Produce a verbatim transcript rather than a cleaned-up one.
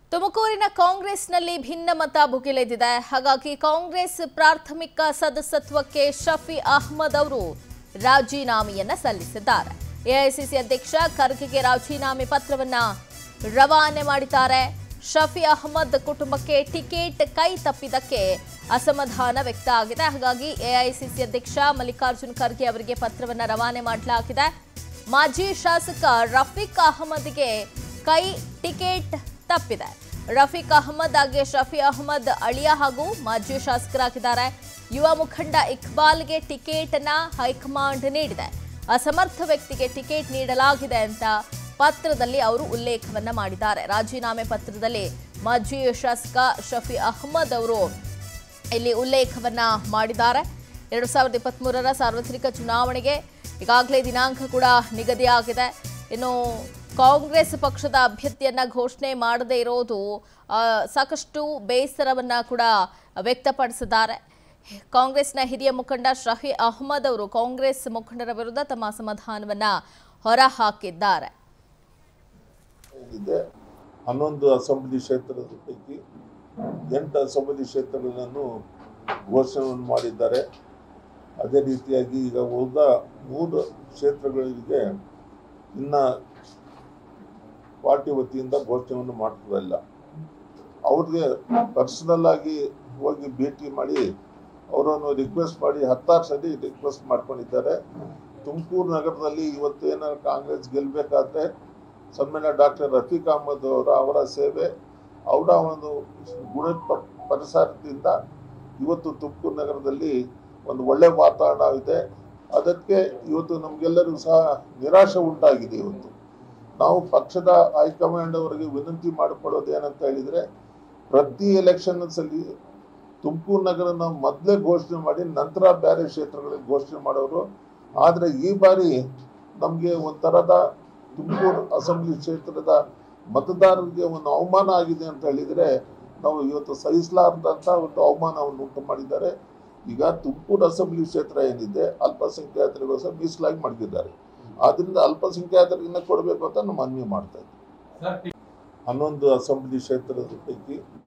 ತುಮಕೂರಿನ ಕಾಂಗ್ರೆಸ್ನಲ್ಲಿ ಭಿನ್ನಮತ ಭುಗಿಲೆದಿದೆ. ಹಾಗಾಗಿ ಕಾಂಗ್ರೆಸ್ ಪ್ರಾಥಮಿಕ ಸದಸ್ಯತ್ವಕ್ಕೆ ಶಫಿ ಅಹ್ಮದ್ ಅವರು ರಾಜೀನಾಮೆಯನ್ನ ಸಲ್ಲಿಸಿದ್ದಾರೆ. ಎಐಸಿಸಿ ಅಧ್ಯಕ್ಷ ಖರ್ಗೆಗೆ ರಾಜೀನಾಮೆ ಪತ್ರವನ್ನ ರವಾನೆ ಮಾಡಿದ್ದಾರೆ. ಶಫಿ ಅಹ್ಮದ್ ಕುಟುಂಬಕ್ಕೆ ಟಿಕೆಟ್ ಕೈ ತಪ್ಪಿದ್ದಕ್ಕೆ ಅಸಮಾಧಾನ ವ್ಯಕ್ತ ಆಗಿದೆ. ಹಾಗಾಗಿ ಎಐಸಿಸಿ ಅಧ್ಯಕ್ಷ ಮಲ್ಲಿಕಾರ್ಜುನ್ ಖರ್ಗೆ ಅವರಿಗೆ ಪತ್ರವನ್ನ ರವಾನೆ ಮಾಡಲಾಗಿದೆ. ಮಾಜಿ ಶಾಸಕ ರಫೀಕ್ ಅಹ್ಮದ್ಗೆ ಕೈ ಟಿಕೆಟ್ ತಪ್ಪಿದೆ. ರಫೀಕ್ ಅಹ್ಮದ್ ಹಾಗೆ ಶಫಿ ಅಹ್ಮದ್ ಅಳಿಯ ಹಾಗೂ ಮಾಜಿ ಶಾಸಕರಾಗಿದ್ದಾರೆ. ಯುವ ಮುಖಂಡ ಇಕ್ಬಾಲ್ಗೆ ಟಿಕೆಟ್ ಅನ್ನ ಹೈಕಮಾಂಡ್ ನೀಡಿದೆ. ಅಸಮರ್ಥ ವ್ಯಕ್ತಿಗೆ ಟಿಕೆಟ್ ನೀಡಲಾಗಿದೆ ಅಂತ ಪತ್ರದಲ್ಲಿ ಅವರು ಉಲ್ಲೇಖವನ್ನ ಮಾಡಿದ್ದಾರೆ. ರಾಜೀನಾಮೆ ಪತ್ರದಲ್ಲಿ ಮಾಜಿ ಶಾಸಕ ಶಫಿ ಅಹ್ಮದ್ ಅವರು ಇಲ್ಲಿ ಉಲ್ಲೇಖವನ್ನ ಮಾಡಿದ್ದಾರೆ. ಎರಡು ಸಾವಿರದ ಇಪ್ಪತ್ತ್ ಮೂರರ ಸಾರ್ವತ್ರಿಕ ಚುನಾವಣೆಗೆ ಈಗಾಗಲೇ ದಿನಾಂಕ ಕೂಡ ನಿಗದಿಯಾಗಿದೆ. ಇನ್ನು ಕಾಂಗ್ರೆಸ್ ಪಕ್ಷದ ಅಭ್ಯರ್ಥಿಯನ್ನ ಘೋಷಣೆ ಮಾಡದೇ ಇರೋದು ಸಾಕಷ್ಟು ಬೇಸರವನ್ನ ಕೂಡ ವ್ಯಕ್ತಪಡಿಸಿದ್ದಾರೆ. ಕಾಂಗ್ರೆಸ್ನ ಹಿರಿಯ ಮುಖಂಡ ಶಫಿ ಅಹ್ಮದ್ ಅವರು ಕಾಂಗ್ರೆಸ್ ಮುಖಂಡರ ವಿರುದ್ಧ ತಮ್ಮ ಅಸಮಾಧಾನವನ್ನ ಹೊರಹಾಕಿದ್ದಾರೆ. ಹನ್ನೊಂದು ಅಸೆಂಬ್ಲಿ ಕ್ಷೇತ್ರದ ಪೈಕಿ ಎಂಟು ಅಸೆಂಬ್ಲಿ ಕ್ಷೇತ್ರಗಳನ್ನು ಘೋಷಣೆ ಮಾಡಿದ್ದಾರೆ. ಅದೇ ರೀತಿಯಾಗಿ ಈಗ ಉಳಿದ ಮೂರು ಕ್ಷೇತ್ರಗಳಿಗೆ ಇನ್ನ ಪಾರ್ಟಿ ವತಿಯಿಂದ ಘೋಷಣೆಯನ್ನು ಮಾಡ್ತಿರಲ್ಲ. ಅವ್ರಿಗೆ ಪರ್ಸನಲ್ ಆಗಿ ಹೋಗಿ ಭೇಟಿ ಮಾಡಿ ಅವರನ್ನು ರಿಕ್ವೆಸ್ಟ್ ಮಾಡಿ ಹತ್ತಾರು ಸರಿ ರಿಕ್ವೆಸ್ಟ್ ಮಾಡ್ಕೊಂಡಿದ್ದಾರೆ. ತುಮಕೂರು ನಗರದಲ್ಲಿ ಇವತ್ತು ಏನಾದ್ರು ಕಾಂಗ್ರೆಸ್ ಗೆಲ್ಲಬೇಕಾದ್ರೆ ಸನ್ಮಾನ್ಯ ಡಾಕ್ಟರ್ ರಫೀಕ್ ಅಹ್ಮದ್ ಅವರ ಅವರ ಸೇವೆ ಅವರ ಒಂದು ಗುಣ ಪರಿಸರದಿಂದ ಇವತ್ತು ತುಮಕೂರು ನಗರದಲ್ಲಿ ಒಂದು ಒಳ್ಳೆ ವಾತಾವರಣ ಇದೆ. ಅದಕ್ಕೆ ಇವತ್ತು ನಮಗೆಲ್ಲರಿಗೂ ಸಹ ನಿರಾಶೆ ಉಂಟಾಗಿದೆ. ಇವತ್ತು ನಾವು ಪಕ್ಷದ ಹೈಕಮಾಂಡ್ ಅವರಿಗೆ ವಿನಂತಿ ಮಾಡಿಕೊಳ್ಳೋದು ಏನಂತ ಹೇಳಿದರೆ, ಪ್ರತಿ ಎಲೆಕ್ಷನ್ ಸಲ್ಲಿ ತುಮಕೂರು ನಗರ ನಾವು ಮೊದಲೇ ಘೋಷಣೆ ಮಾಡಿ ನಂತರ ಬೇರೆ ಕ್ಷೇತ್ರಗಳಿಗೆ ಘೋಷಣೆ ಮಾಡೋರು. ಆದರೆ ಈ ಬಾರಿ ನಮಗೆ ಒಂಥರದ ತುಮಕೂರು ಅಸೆಂಬ್ಲಿ ಕ್ಷೇತ್ರದ ಮತದಾರರಿಗೆ ಒಂದು ಅವಮಾನ ಆಗಿದೆ ಅಂತ ಹೇಳಿದರೆ ನಾವು ಇವತ್ತು ಸಹಿಸಲಾರದಂಥ ಒಂದು ಅವಮಾನವನ್ನು ಉಂಟು ಮಾಡಿದ್ದಾರೆ. ಈಗ ತುಮಕೂರು ಅಸೆಂಬ್ಲಿ ಕ್ಷೇತ್ರ ಏನಿದೆ ಅಲ್ಪಸಂಖ್ಯಾತರಿಗೋಸ್ಕರ ಮೀಸಲಾಗಿ ಮಾಡಿದ್ದಾರೆ. ಆದ್ರಿಂದ ಅಲ್ಪಸಂಖ್ಯಾತರಿಗಿನ್ನ ಕೊಡಬೇಕು ಅಂತ ನಾವು ಮನವಿ ಮಾಡ್ತಾ ಇದ್ದೀವಿ. ಹನ್ನೊಂದು ಅಸೆಂಬ್ಲಿ ಕ್ಷೇತ್ರದ ಪೈಕಿ